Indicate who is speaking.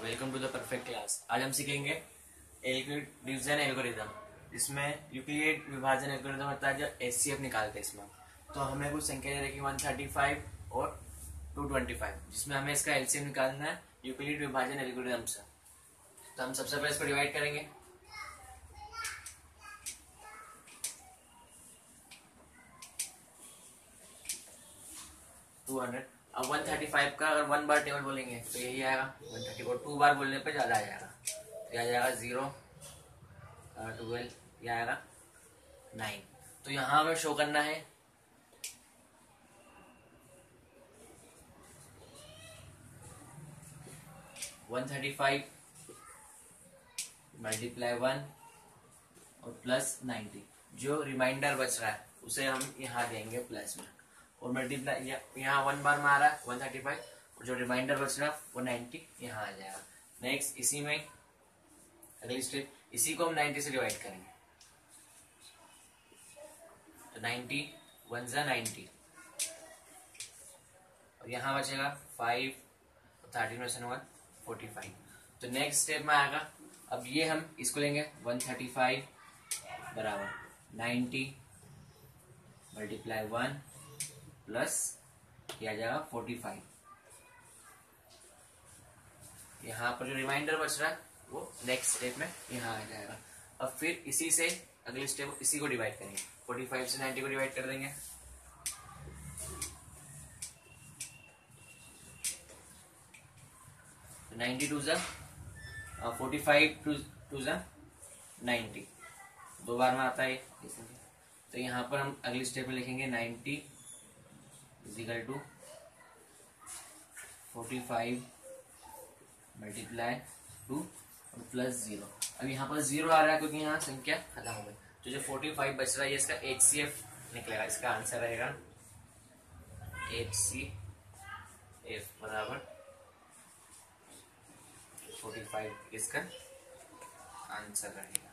Speaker 1: Welcome to the perfect class. आज हम सीखेंगे यूक्लिड डिवीजन एल्गोरिथम। इसमें यूक्लिड विभाजन एल्गोरिथम होता है जो एचसीएफ निकालते हैं इसमें। तो हमें कुछ संख्या दे रखी 135 और 225, जिसमें हमें इसका एलसीएम निकालना है यूक्लिड विभाजन एल्गोरिथम से। तो हम सबसे पहले इसको डिवाइड करेंगे। अब 135 का अगर 1 बार टेबल बोलेंगे तो यही आएगा 130 को 2 बार बोलने पे ज्यादा आ जाएगा। तो आ जाएगा 0 12, यह आएगा 9। तो यहाँ हमें शो करना है 135 मल्टीप्लाई 1 और प्लस 90। जो रिमाइंडर बच रहा है उसे हम यहाँ देंगे प्लस में, और मल्टीप्लाई यहाँ 1 बार में आ रहा है 135, और जो रिमाइंडर बच रहा है वो 90 यहाँ आ जाएगा। नेक्स्ट इसी में अगली स्टेप, इसी को हम 90 से डिवाइड करेंगे। तो 90 1 जा 90, और यहाँ बचेगा 5 और 13 में से 1 45। तो नेक्स्ट स्टेप में आएगा, अब ये हम इसको लेंगे 135 बराबर 90 मल्टीप्लाई 1 प्लस किया जाएगा 45। यहाँ पर जो रिमाइंडर बच रहा है वो नेक्स्ट स्टेप में यहाँ आ जाएगा। अब फिर इसी से अगली स्टेप इसी को डिवाइड करेंगे, 45 से 90 को डिवाइड कर देंगे। तो 90 टू जा 45 टू जा 90, 2 बार में आता है। तो यहाँ पर हम अगली स्टेप में लिखेंगे 90 इजिकल टू 45 मल्टीप्लाई 2 और प्लस 0। अब यहाँ पर 0 आ रहा है क्योंकि यहाँ संख्या खत्म हो गई। तो जो 45 बच रहा है ये इसका HCF निकलेगा। इसका आंसर रहेगा HCF बराबर 45, इसका आंसर रहेगा।